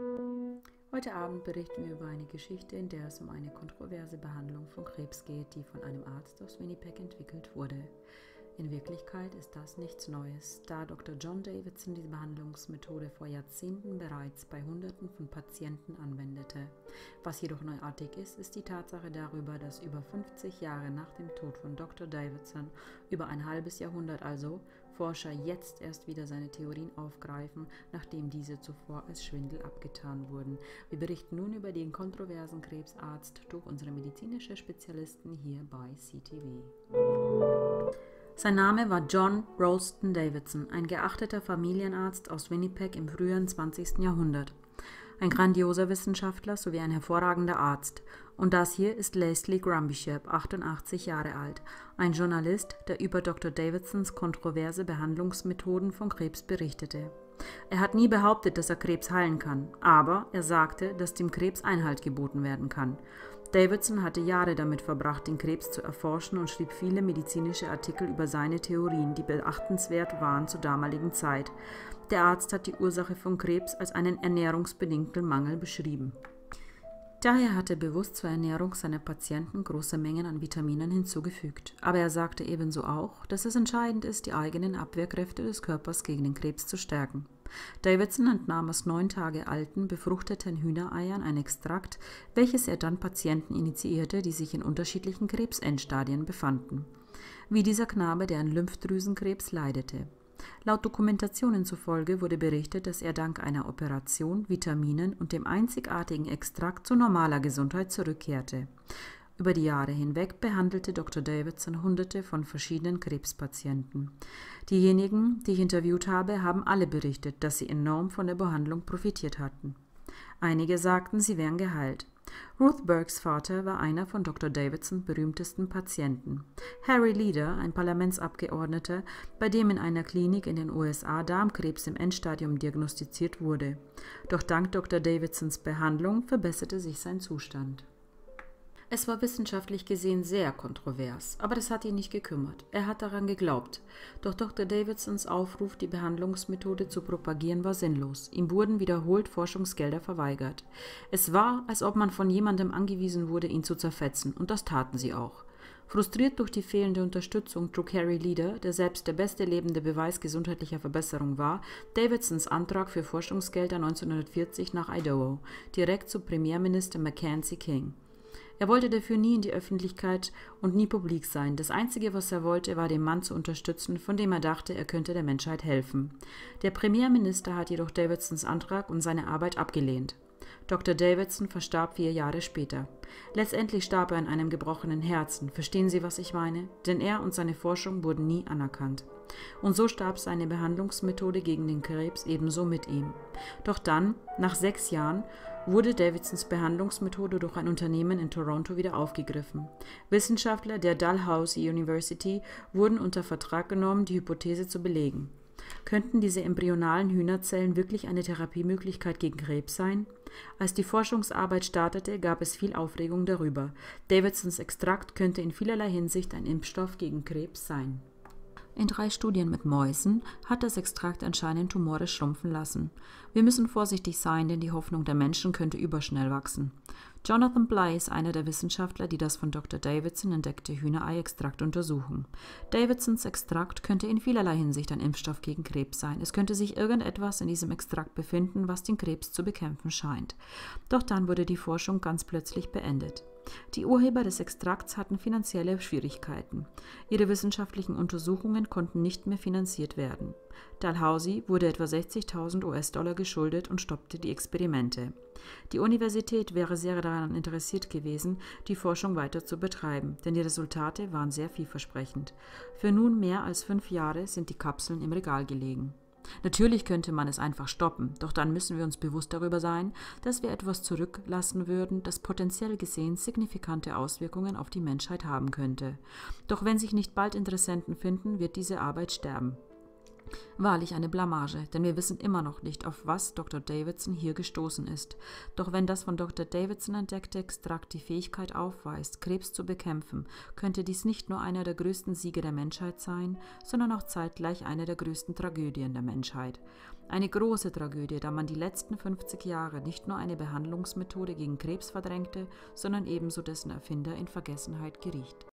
Heute Abend berichten wir über eine Geschichte, in der es um eine kontroverse Behandlung von Krebs geht, die von einem Arzt aus Winnipeg entwickelt wurde. In Wirklichkeit ist das nichts Neues, da Dr. John Davidson die Behandlungsmethode vor Jahrzehnten bereits bei Hunderten von Patienten anwendete. Was jedoch neuartig ist, ist die Tatsache darüber, dass über 50 Jahre nach dem Tod von Dr. Davidson, über ein halbes Jahrhundert also, Forscher jetzt erst wieder seine Theorien aufgreifen, nachdem diese zuvor als Schwindel abgetan wurden. Wir berichten nun über den kontroversen Krebsarzt durch unsere medizinische Spezialisten hier bei CTV. Sein Name war John Ralston Davidson, ein geachteter Familienarzt aus Winnipeg im frühen 20. Jahrhundert. Ein grandioser Wissenschaftler sowie ein hervorragender Arzt. Und das hier ist Leslie Grumbishop, 88 Jahre alt, ein Journalist, der über Dr. Davidsons kontroverse Behandlungsmethoden von Krebs berichtete. Er hat nie behauptet, dass er Krebs heilen kann, aber er sagte, dass dem Krebs Einhalt geboten werden kann. Davidson hatte Jahre damit verbracht, den Krebs zu erforschen und schrieb viele medizinische Artikel über seine Theorien, die beachtenswert waren zur damaligen Zeit. Der Arzt hat die Ursache von Krebs als einen ernährungsbedingten Mangel beschrieben. Daher hat er bewusst zur Ernährung seiner Patienten große Mengen an Vitaminen hinzugefügt. Aber er sagte ebenso auch, dass es entscheidend ist, die eigenen Abwehrkräfte des Körpers gegen den Krebs zu stärken. Davidson entnahm aus 9 Tage alten, befruchteten Hühnereiern ein Extrakt, welches er dann Patienten initiierte, die sich in unterschiedlichen Krebsendstadien befanden. Wie dieser Knabe, der an Lymphdrüsenkrebs leidete. Laut Dokumentationen zufolge wurde berichtet, dass er dank einer Operation, Vitaminen und dem einzigartigen Extrakt zu normaler Gesundheit zurückkehrte. Über die Jahre hinweg behandelte Dr. Davidson Hunderte von verschiedenen Krebspatienten. Diejenigen, die ich interviewt habe, haben alle berichtet, dass sie enorm von der Behandlung profitiert hatten. Einige sagten, sie wären geheilt. Ruth Burkes Vater war einer von Dr. Davidsons berühmtesten Patienten. Harry Leader, ein Parlamentsabgeordneter, bei dem in einer Klinik in den USA Darmkrebs im Endstadium diagnostiziert wurde. Doch dank Dr. Davidsons Behandlung verbesserte sich sein Zustand. Es war wissenschaftlich gesehen sehr kontrovers, aber das hat ihn nicht gekümmert. Er hat daran geglaubt. Doch Dr. Davidsons Aufruf, die Behandlungsmethode zu propagieren, war sinnlos. Ihm wurden wiederholt Forschungsgelder verweigert. Es war, als ob man von jemandem angewiesen wurde, ihn zu zerfetzen, und das taten sie auch. Frustriert durch die fehlende Unterstützung trug Harry Leader, der selbst der beste lebende Beweis gesundheitlicher Verbesserung war, Davidsons Antrag für Forschungsgelder 1940 nach Idaho, direkt zu Premierminister Mackenzie King. Er wollte dafür nie in die Öffentlichkeit und nie publik sein. Das Einzige, was er wollte, war, den Mann zu unterstützen, von dem er dachte, er könnte der Menschheit helfen. Der Premierminister hat jedoch Davidsons Antrag und seine Arbeit abgelehnt. Dr. Davidson verstarb 4 Jahre später. Letztendlich starb er an einem gebrochenen Herzen. Verstehen Sie, was ich meine? Denn er und seine Forschung wurden nie anerkannt. Und so starb seine Behandlungsmethode gegen den Krebs ebenso mit ihm. Doch dann, nach 6 Jahren, wurde Davidsons Behandlungsmethode durch ein Unternehmen in Toronto wieder aufgegriffen. Wissenschaftler der Dalhousie University wurden unter Vertrag genommen, die Hypothese zu belegen. Könnten diese embryonalen Hühnerzellen wirklich eine Therapiemöglichkeit gegen Krebs sein? Als die Forschungsarbeit startete, gab es viel Aufregung darüber. Davidsons Extrakt könnte in vielerlei Hinsicht ein Impfstoff gegen Krebs sein. In 3 Studien mit Mäusen hat das Extrakt anscheinend Tumore schrumpfen lassen. Wir müssen vorsichtig sein, denn die Hoffnung der Menschen könnte überschnell wachsen. Jonathan Bly ist einer der Wissenschaftler, die das von Dr. Davidson entdeckte Hühnerei-Extrakt untersuchen. Davidsons Extrakt könnte in vielerlei Hinsicht ein Impfstoff gegen Krebs sein. Es könnte sich irgendetwas in diesem Extrakt befinden, was den Krebs zu bekämpfen scheint. Doch dann wurde die Forschung ganz plötzlich beendet. Die Urheber des Extrakts hatten finanzielle Schwierigkeiten. Ihre wissenschaftlichen Untersuchungen konnten nicht mehr finanziert werden. Dalhousie wurde etwa 60.000 US-Dollar geschuldet und stoppte die Experimente. Die Universität wäre sehr daran interessiert gewesen, die Forschung weiter zu betreiben, denn die Resultate waren sehr vielversprechend. Für nun mehr als 5 Jahre sind die Kapseln im Regal gelegen. Natürlich könnte man es einfach stoppen, doch dann müssen wir uns bewusst darüber sein, dass wir etwas zurücklassen würden, das potenziell gesehen signifikante Auswirkungen auf die Menschheit haben könnte. Doch wenn sich nicht bald Interessenten finden, wird diese Arbeit sterben. Wahrlich eine Blamage, denn wir wissen immer noch nicht, auf was Dr. Davidson hier gestoßen ist. Doch wenn das von Dr. Davidson entdeckte Extrakt die Fähigkeit aufweist, Krebs zu bekämpfen, könnte dies nicht nur einer der größten Siege der Menschheit sein, sondern auch zeitgleich eine der größten Tragödien der Menschheit. Eine große Tragödie, da man die letzten 50 Jahre nicht nur eine Behandlungsmethode gegen Krebs verdrängte, sondern ebenso dessen Erfinder in Vergessenheit geriet.